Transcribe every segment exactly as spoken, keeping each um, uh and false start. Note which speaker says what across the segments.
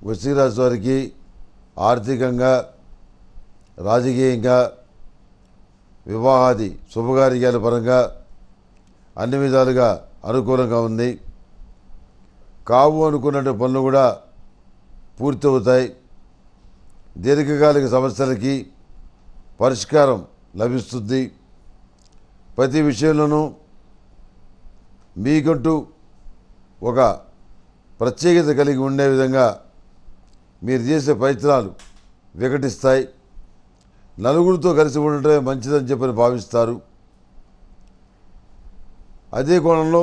Speaker 1: వృశ్చిక రాశి వారికి ఆర్థికంగా, రాజకీయంగా, వివాహాది శుభకార్యాల పరంగా అన్ని విధాలుగా అనుకూలంగా ఉంది. కావు అనుకున్న పనులు కూడా పూర్తవుతాయి. దీర్ఘకాలిక సమస్యలకి పరిష్కారం లభిస్తుంది. ప్రతి విషయంలోనూ మీకంటూ ఒక ప్రత్యేకత కలిగి ఉండే విధంగా మీరు చేసే ప్రయత్నాలు వికటిస్తాయి. నలుగురితో కలిసి ఉండటమే మంచిదని చెప్పని భావిస్తారు. అదే కోణంలో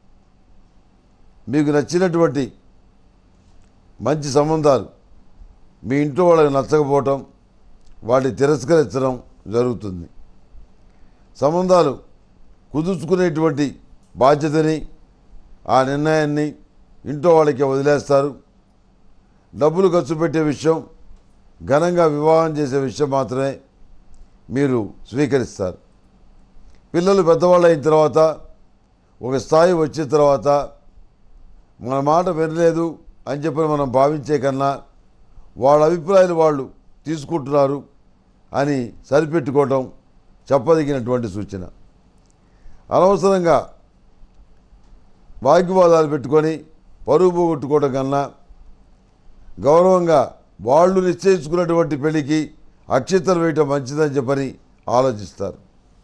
Speaker 1: మీకు నచ్చినటువంటి మంచి సంబంధాలు మీ ఇంట్లో వాళ్ళకి నచ్చకపోవటం, వాటిని తిరస్కరించడం జరుగుతుంది. సంబంధాలు కుదుర్చుకునేటువంటి బాధ్యతని, ఆ నిర్ణయాన్ని ఇంట్లో వాళ్ళకి వదిలేస్తారు. డబ్బులు ఖర్చు పెట్టే విషయం, ఘనంగా వివాహం చేసే విషయం మాత్రమే మీరు స్వీకరిస్తారు. పిల్లలు పెద్దవాళ్ళు అయిన తర్వాత, ఒక స్థాయి వచ్చిన తర్వాత మన మాట వినలేదు అని చెప్పి మనం భావించే కన్నా వాళ్ళ అభిప్రాయాలు వాళ్ళు తీసుకుంటున్నారు అని సరిపెట్టుకోవటం చెప్పదగినటువంటి సూచన. అనవసరంగా వాగ్వివాదాలు పెట్టుకొని పరువు పోగొట్టుకోవడం కన్నా గౌరవంగా వాళ్ళు నిశ్చయించుకున్నటువంటి పెళ్లికి అక్షింతలు వేయటం మంచిదని చెప్పని ఆలోచిస్తారు.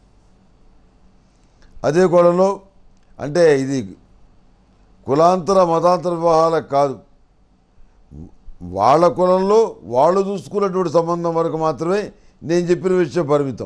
Speaker 1: అదే కోణంలో అంటే ఇది కులాంతర మతాంతర వివాహాలకు కాదు, వాళ్ళ కులంలో వాళ్ళు చూసుకున్నటువంటి సంబంధం వరకు మాత్రమే నేను చెప్పిన విషయం పరిమితం.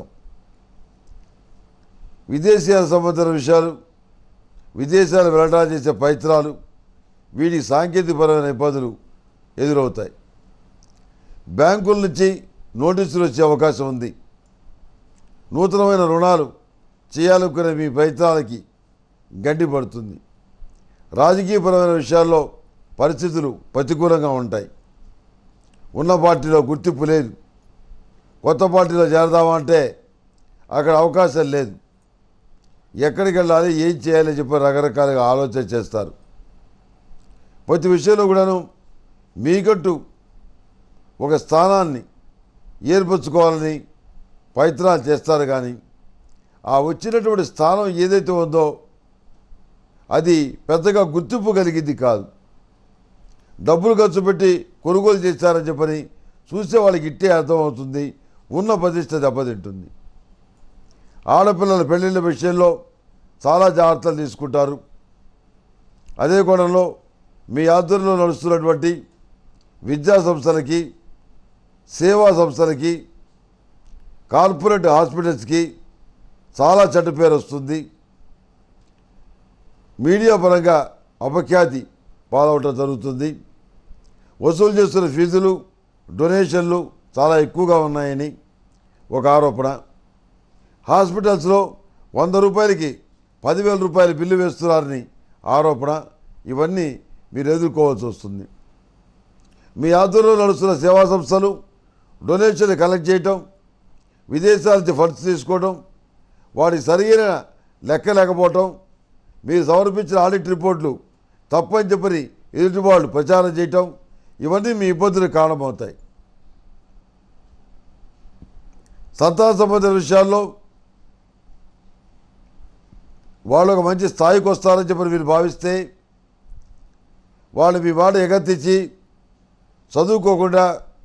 Speaker 1: విదేశీయాల సంబంధించిన విషయాలు, విదేశాలు వెళ్ళడానికి చేసే ప్రయత్నాలు, వీటికి సాంకేతికపరమైన ఇబ్బందులు ఎదురవుతాయి. బ్యాంకుల నుంచి నోటీసులు వచ్చే అవకాశం ఉంది. నూతనమైన రుణాలు చేయాలనుకునే మీ ప్రయత్నాలకి గడ్డి పడుతుంది. రాజకీయపరమైన విషయాల్లో పరిస్థితులు ప్రతికూలంగా ఉంటాయి. ఉన్న పార్టీలో గుర్తింపు లేదు. కొత్త పార్టీలో చేరదామంటే అక్కడ అవకాశం లేదు. ఎక్కడికి వెళ్ళాలి, ఏం చేయాలి చెప్పి రకరకాలుగా ఆలోచన చేస్తారు. ప్రతి విషయంలో కూడాను మీకంటూ ఒక స్థానాన్ని ఏర్పరచుకోవాలని ప్రయత్నాలు చేస్తారు. కానీ ఆ వచ్చినటువంటి స్థానం ఏదైతే ఉందో అది పెద్దగా గుర్తింపు కలిగింది కాదు. డబ్బులు ఖర్చు పెట్టి కొనుగోలు చేస్తారని చెప్పని చూసే వాళ్ళకి ఇట్టే అర్థమవుతుంది. ఉన్న ప్రతిష్ట దెబ్బతింటుంది. ఆడపిల్లల పెళ్ళిళ్ళ విషయంలో చాలా జాగ్రత్తలు తీసుకుంటారు. అదే కోణంలో మీ ఆధ్వర్యంలో నడుస్తున్నటువంటి విద్యా సంస్థలకి, సేవా సంస్థలకి, కార్పొరేట్ హాస్పిటల్స్కి చాలా చెడ్డ పేరు వస్తుంది. మీడియా పరంగా అపఖ్యాతి పాలవటం జరుగుతుంది. వసూలు చేస్తున్న ఫీజులు, డొనేషన్లు చాలా ఎక్కువగా ఉన్నాయని ఒక ఆరోపణ. హాస్పిటల్స్లో వంద రూపాయలకి పదివేల రూపాయలు బిల్లు వేస్తున్నారని ఆరోపణ. ఇవన్నీ మీరు ఎదుర్కోవాల్సి వస్తుంది. మీ ఆధ్వర్యంలో నడుస్తున్న సేవా సంస్థలు డొనేషన్లు కలెక్ట్ చేయటం, విదేశాల నుంచి ఫండ్స్ తీసుకోవడం, వాటికి సరైన లెక్క లేకపోవటం, మీరు సమర్పించిన ఆడిట్ రిపోర్ట్లు తప్పని చెప్పని ఎదుటి వాళ్ళు ప్రచారం చేయటం, ఇవన్నీ మీ ఇబ్బందులకు కారణమవుతాయి. సంతాన సంబంధిత విషయాల్లో వాళ్ళు ఒక మంచి స్థాయికి వస్తారని చెప్పని మీరు భావిస్తే వాళ్ళు మీ మాట ఎగర్తించి చదువుకోకుండా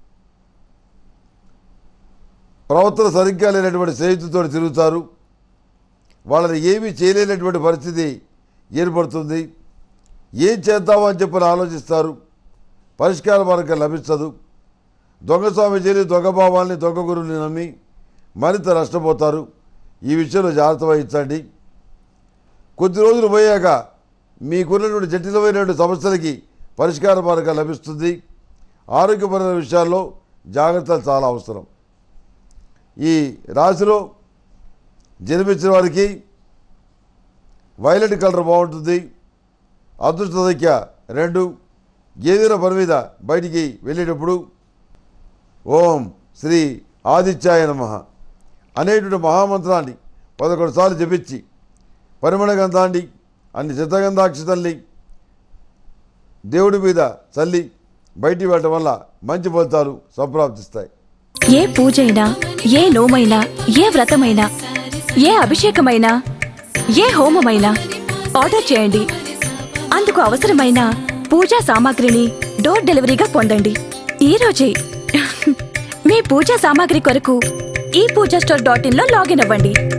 Speaker 1: ప్రవర్తన సరిగ్గా లేనటువంటి స్నేహితులతో తిరుగుతారు. వాళ్ళని ఏమీ చేయలేనటువంటి పరిస్థితి ఏర్పడుతుంది. ఏం చేద్దామో అని చెప్పని ఆలోచిస్తారు. పరిష్కార మార్గం లభించదు. దొంగ స్వామీజీని, దొంగ భావాల్ని, దొంగ గురువుని నమ్మి మరింత నష్టపోతారు. ఈ విషయంలో జాగ్రత్త వహించండి. కొద్ది రోజులు పోయాక మీకున్నటువంటి జటిలమైనటువంటి సమస్యలకి పరిష్కార మార్గం లభిస్తుంది. ఆరోగ్యపరమైన విషయాల్లో జాగ్రత్తలు చాలా అవసరం. ఈ రాశిలో జన్మించిన వారికి వైలెట్ కలర్ బాగుంటుంది. అదృష్ట సంఖ్య రెండు. ఏదైనా పని మీద బయటికి వెళ్ళేటప్పుడు ఓం శ్రీ ఆదిత్యాయ నమః అనేటువంటి మహామంత్రాన్ని పదకొండు సార్లు జపించి పరిమళ గంధాన్ని అన్ని సిద్ధగంధాక్షతల్ని దేవుడి మీద చల్లి బయటికి వెళ్ళడం వల్ల మంచి ఫలితాలు సంప్రాప్తిస్తాయి.
Speaker 2: ఏ పూజైనా, ఏ నోమైనా, ఏ వ్రతమైనా, ఏ అభిషేకమైనా, ఏ హోమమైనా ఆర్డర్ చేయండి. అందుకు అవసరమైన పూజా సామాగ్రిని డోర్ డెలివరీగా పొందండి ఈ రోజే. మీ పూజా సామాగ్రి కొరకు ఈ పూజా స్టోర్ డాట్ ఇన్ లో లాగిన్ అవ్వండి.